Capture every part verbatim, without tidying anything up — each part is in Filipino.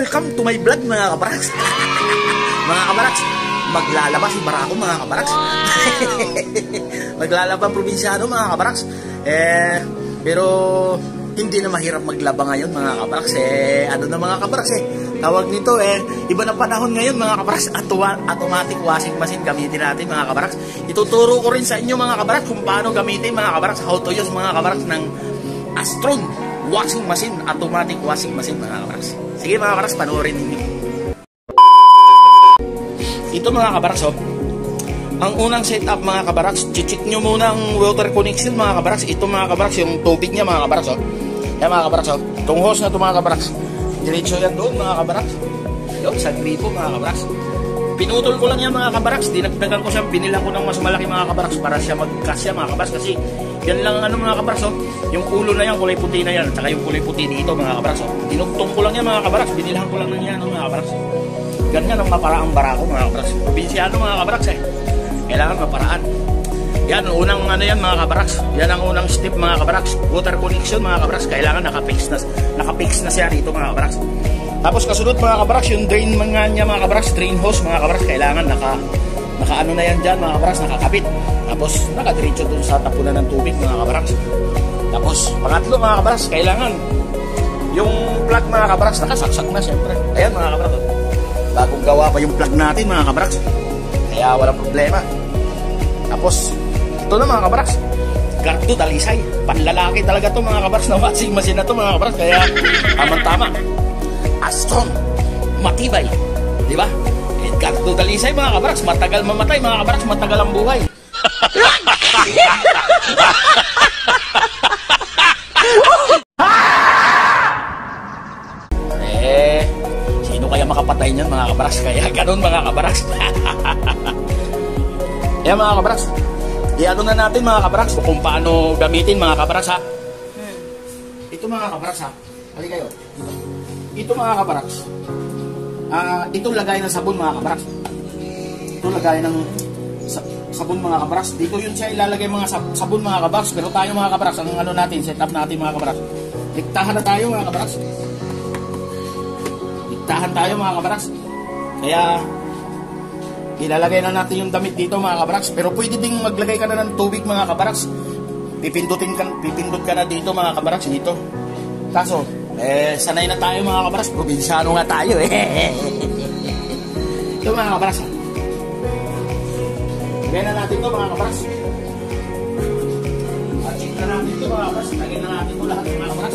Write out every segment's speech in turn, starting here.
Welcome to my vlog mga kabaraks. Mga kabaraks, maglalaba si Barako mga kabaraks. Maglalaba ang probinsyano mga kabaraks. Eh, pero hindi na mahirap maglaba ngayon mga kabaraks. Eh, ano na mga kabaraks eh. Tawag nito eh, iba na panahon ngayon mga kabaraks. Automatic washing machine gamitin natin mga kabaraks. Ituturo ko rin sa inyo mga kabaraks kung paano gamitin mga kabaraks. How to use mga kabaraks ng Astron washing machine, automatic washing machine mga kabaraks. Sige mga kabaraks, panoorin ninyo. Ito mga kabaraks oh. Ang unang setup mga kabaraks, check nyo muna ang water connection mga kabaraks. Ito mga kabaraks, yung tubig niya mga kabaraks oh. Yan mga kabaraks oh. Itong hose na ito mga kabaraks, diretso yan doon mga kabaraks. Yung sa gripo mga kabaraks. Pinutol ko lang yan mga kabaraks. Dinagdagan ko siya, binilang ko ng mas malaki mga kabaraks para siya magkasya mga kabaraks. Kasi yan lang ang ano mga kabaraks oh. Yung ulo na yan, kulay puti na yan. At saka yung kulay puti dito mga kabaraks oh. Dinugtong ko lang yan mga kabaraks. Binilang ko lang ng yan mga kabaraks. Ganyan ang maparaang Barako mga kabaraks. Probinsyano mga kabaraks eh. Kailangan maparaan. Yan ang unang ano yan mga kabaraks. Yan ang unang step mga kabaraks. Water connection mga kabaraks. Kailangan nakapix na, nakapix na siya dito mga kabaraks. Tapos kasunod mga kabaraks, yung drain mga niya mga kabaraks, drain hose mga kabaraks, kailangan naka naka ano na yan dyan mga kabaraks, nakakabit. Tapos nakadiretso dun sa tapunan ng tubig mga kabaraks. Tapos pangatlo mga kabaraks, kailangan yung plug mga kabaraks, nakasaksak na syempre. Ayan mga kabaraks, bagong gawa pa yung plug natin mga kabaraks. Kaya walang problema. Tapos ito na mga kabaraks, Gardo Dalisay. Panlalaki talaga to mga kabaraks na washing machine na to mga kabaraks. Kaya tamang-tama. Astron, matibay, di ba? Eh, Gardo Dalisay mga kabaraks, matagal mamatay mga kabaraks, matagal ang buhay. Eh, sino kaya makapatay niyan mga kabaraks? Kaya ganun mga kabaraks. Kaya mga kabaraks, i-ano na natin mga kabaraks kung paano gamitin mga kabaraks ha. Ito mga kabaraks ha, hali kayo. Ito mga kabaraks, uh, ito lagay ng sabon mga kabaraks. Ito lagay ng sa sabon mga kabaraks. Dito yun siya ilalagay mga sab sabon mga kabaraks. Pero tayo mga kabaraks, ang ano natin, set up natin mga kabaraks. Diktahan na tayo mga kabaraks. Diktahan tayo mga kabaraks. Kaya ilalagay na natin yung damit dito mga kabaraks. Pero pwede ding maglagay ka na ng tubig mga kabaraks. Pipindutin ka, pipindut ka na dito mga kabaraks. Dito. Kaso, eh, sanay na tayo mga kabaraks. Probinsyano nga tayo eh. Ito mga kabaraks. Lagay na natin ito mga kabaraks. At check na natin ito mga kabaraks. Lagay na natin ito lahat mga kabaraks.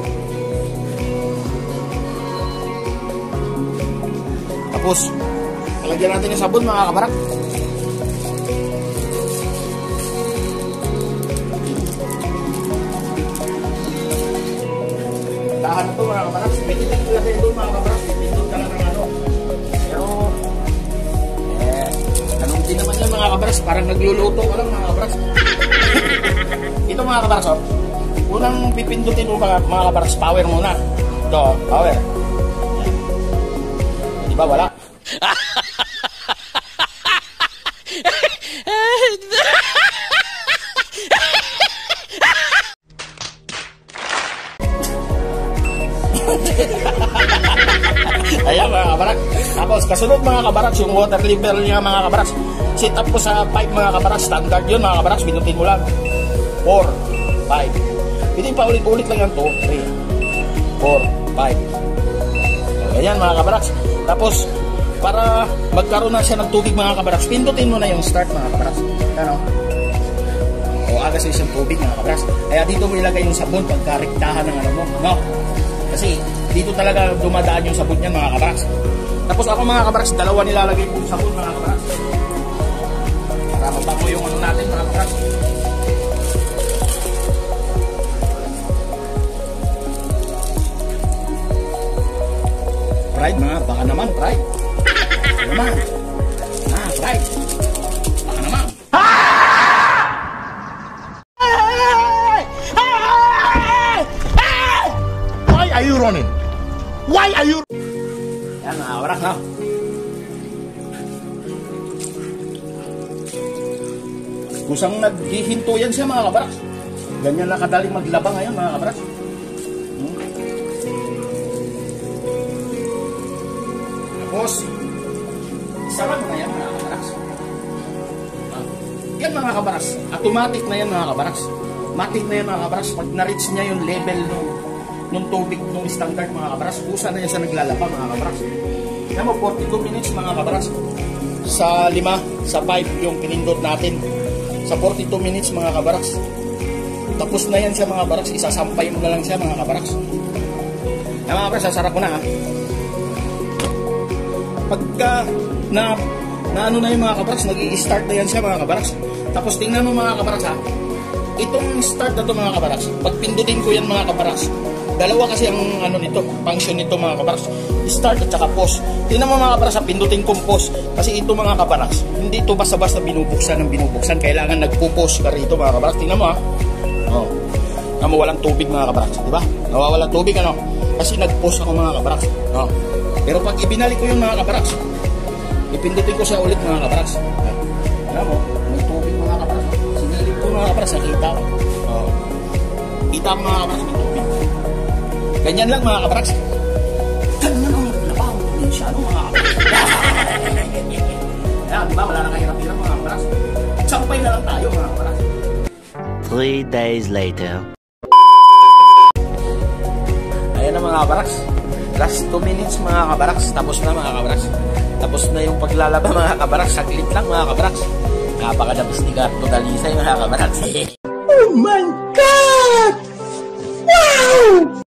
Tapos, lagyan natin yung sabon mga kabaraks. Tahan na ito mga kabaraks. May titig ko lang ito mga kabaraks. May titig ka lang ng ano. Pero, eh, anong din naman yan mga kabaraks. Parang nagluluto ka lang mga kabaraks. Ito mga kabaraks oh. Unang pipindutin mo mga, mga kabaraks. Power muna. Ito, power. Diba wala? Ayan mga kabaraks. Tapos kasunod mga kabaraks, yung water level niya mga kabaraks, set up ko sa pipe mga kabaraks. Standard yun mga kabaraks, binutin mo lang four, five. Hindi pa ulit-ulit lang yan two, three, four, five. Ayan mga kabaraks. Tapos para magkaroon na siya ng tubig mga kabaraks, pindutin mo na yung start mga kabaraks. Ano? O aga sa isang tubig mga kabaraks. Kaya dito mo ilagay yung sabon pagkariktahan ng ano mo, no? Kasi dito talaga dumadaan yung sabon niyan mga kabaraks. Tapos ako mga kabaraks, dalawa nilalagay ko yung sabon mga kabaraks. Para mabango yung ano natin mga kabaraks. Pride mga, baka naman pride. Baka naman. Ah, pride. Baka naman. Why are you running? Why are you... Yan mga kabaraks no? Kusang naghihinto yan siya mga kabaraks. Ganyan na kadaling maglaba ngayon mga kabaraks. Hmm. mga kabaraks, automatic na yan mga kabaraks. Matic na yan mga kabaraks. Pag na-reach niya yung level nung, nung tubig, nung standard mga kabaraks, usa na yan sa naglalaba mga kabaraks. Kaya mo, forty-two minutes mga kabaraks. Sa lima, sa five yung pinindot natin. Sa forty-two minutes mga kabaraks. Tapos na yan siya mga kabaraks. Isasampay mo na lang siya mga kabaraks. Kaya mga kabaraks, sasarap ko na ha. Pagka na, na ano na yung mga kabaraks, nag-i-start na yan siya mga kabaraks. Tapos tingnan mo mga kabaraks ha. Itong start na to mga kabaraks, pag pindutin ko yan mga kabaraks, dalawa kasi ang ano nito, function nito mga kabaraks, start at saka pause. Tingnan mo mga kabaraks, pindutin kong pause. Kasi ito mga kabaraks, hindi ito basta-basta binubuksan ng binubuksan. Kailangan nagpo-pause ka rito mga kabaraks. Tingnan mo ha. Oh. Tingnan mo, walang tubig mga kabaraks, di ba? Nawawalang tubig ano? Kasi nag-pause ako mga kabaraks. Oh. Pero pag ibinalik ko yung mga kabaraks, ipindutin ko siya ulit mga kabaraks. Tingnan mo, may tubig mga kabaraks. Sinilip ko mga kabaraks, nakita ko. Oh. Kita ko mga kabaraks, may tubig. Ganyan lang mga kabaraks. Ganyan ang labaw. Yan siya ano mga kabaraks. Kaya diba, wala na kahirap-hirap mga kabaraks. Sampay na lang tayo mga kabaraks. Three days later. Ayan na mga kabaraks. Last two minutes mga kabaraks. Tapos na mga kabaraks. Tapos na yung paglalaba mga kabaraks. Saglit lang mga kabaraks. Napakadabis ni Garto Dalisay mga kabaraks. Oh my God! Wow!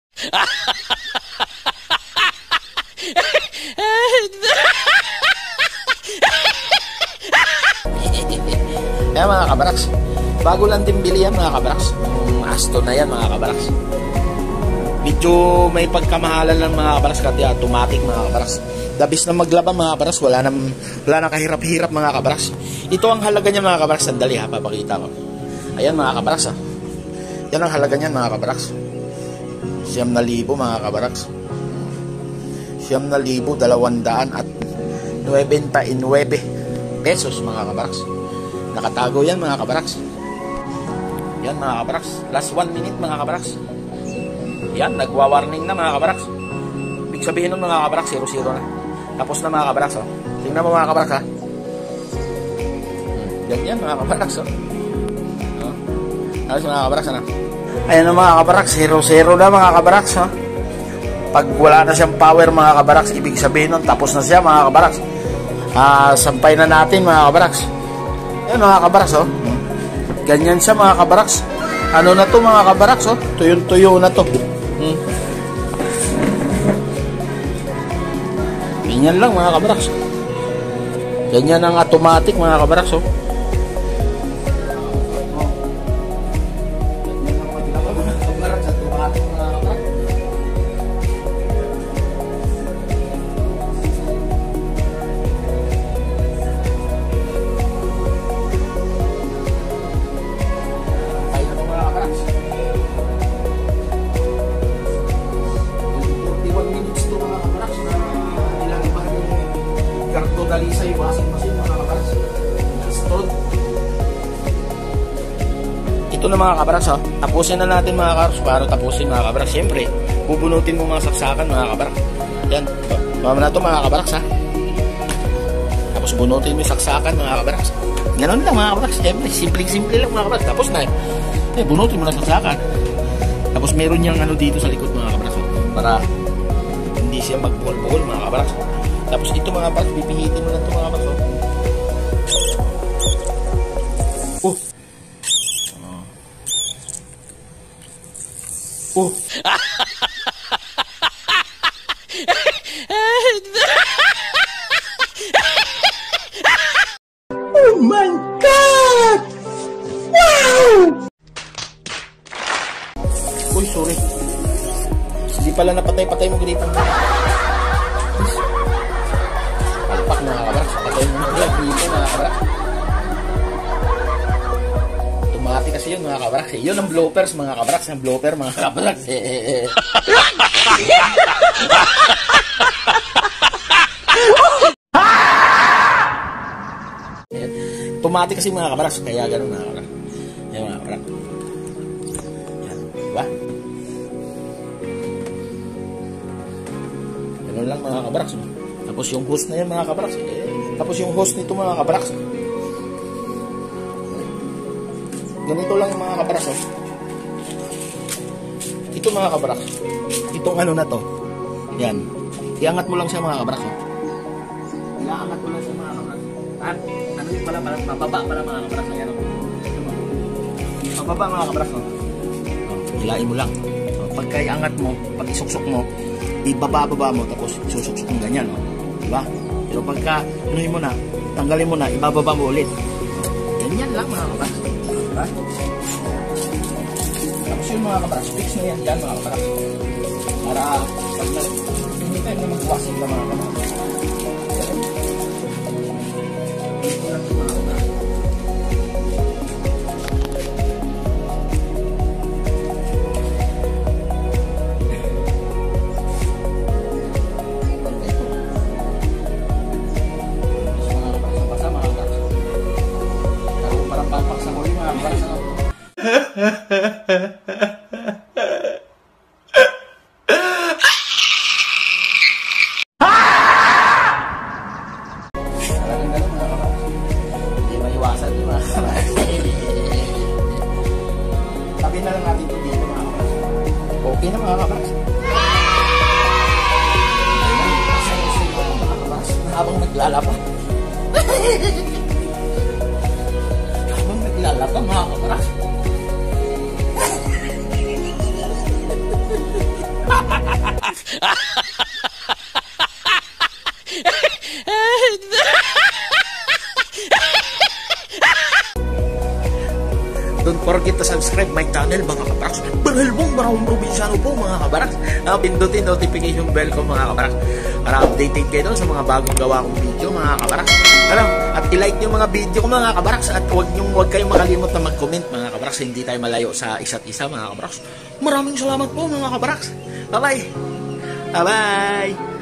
Kaya mga kabaraks, bago lang din bili yan mga kabaraks. Yung Aston na yan mga kabaraks. Medyo may pagkamahalan lang mga kabaraks kasi automatic mga kabaraks. Dabis na maglaba mga kabaraks, wala na, wala na kahirap-hirap mga kabaraks. Ito ang halaga niya mga kabaraks. Sandali ha, papakita ko. Ayan mga kabaraks ha. Yan ang halaga niyan mga kabaraks. Siyam na libo mga kabaraks. Siyam na libo, dalawandaan at nuwebenta in nuwebe pesos mga kabaraks. Nakatago yan mga kabaraks. Yan mga kabaraks. Last one minute mga kabaraks. Yan, nagwa-warning na mga kabaraks. Ibig sabihin nun mga kabaraks, zero zero na. Tapos na mga kabaraks oh. Tingnan mo mga kabaraks ha. Yan yan mga kabaraks oh. Oh. Tapos mga kabaraks ano. Ayan na mga kabaraks, zero zero na mga kabaraks ha. Pag wala na siyang power mga kabaraks, ibig sabihin nun tapos na siya mga kabaraks. Ah, sampay na natin mga kabaraks. Ayan mga kabaraks oh. Ganyan siya mga kabaraks. Ano na to mga kabaraks oh. Tuyo-tuyo na to. Hmm. Ganyan lang mga kabaraks. Ganyan ang automatic mga kabaraks oh. Dalisay washing machine mga kabaraks. Installed. Ito na mga kabaraks ha. Tapusin na natin mga kabaraks. Paano tapusin mga kabaraks? Siyempre, bubunutin mo mga saksakan mga kabaraks. Yan. Mama na ito mga kabaraks ha. Tapos bunutin mo yung saksakan mga kabaraks. Ganon lang mga kabaraks. Siyempre, simple-simple lang mga kabaraks. Tapos na eh. Eh, bunutin mo na saksakan. Tapos meron niyang ano dito sa likod mga kabaraks. Para hindi siya magbuhol-buhol mga kabaraks. Tapos ito mga kabaraks, pipihitin mo lang ito mga kabaraks. Oh. Oh. Oh my God! Wow! Uy, sorry. Hindi pala napatay-patay mo ganito. Palpak mga kabaraks. Patay mo na dito mga kabaraks. Tumati kasi yun mga kabaraks. Yun ang bloopers mga kabaraks. Ang blooper mga kabaraks. Tumati kasi mga kabaraks. Kaya ganun mga kabaraks. Yan mga kabaraks. Yan. Diba? Ganun lang mga kabaraks. Tapos yung host na yan mga kabaraks. Eh, tapos yung host nito mga kabaraks. ganito lang yung mga kabaraks, oh. Ito mga kabaraks, itong ano na to, yan, iangat mo lang siya mga kabaraks, oh. Iangat mo lang siya mga kabaraks. At ano yung pala, pala, mababa pala mga kabaraks, ayan, oh. Mababa mga kabaraks, oh. Oh, ilain mo lang. Oh, pagka iangat mo, pag isuksok mo, ibaba-baba mo, tapos susuksok mo ganyan, oh. Diba? Pero pagka, anuhin mo na, tanggalin mo na, ibababa mo ulit. Ganyan lang mga kabaraks. Diba? Tapos yung mga kabaraks, fix na yan dyan mga kabaraks. Para, pag na, hindi tayo na mag-washing ka mga kabaraks. Ito lang yung mga kabaraks. Hindi maiwasan yung mga kabaraks. Sabi na lang natin ito dito mga kabaraks. Okay na mga kabaraks. Habang naglalaba. Habang naglalaba mga kabaraks. Don't forget to subscribe my channel mga kabaraks. Banhalbong maraming probinsyano po mga kabaraks. Uh, pindutin notification bell ko mga kabaraks para updated kayo doon sa mga bagong gawa kong video mga kabaraks. Ano? At i-like nyo mga video ko mga kabaraks. At huwag nyo huwag kayong makalimot na mag-comment mga kabaraks. Hindi tayo malayo sa isa't isa mga kabaraks. Maraming salamat po mga kabaraks. Bye bye. Bye bye.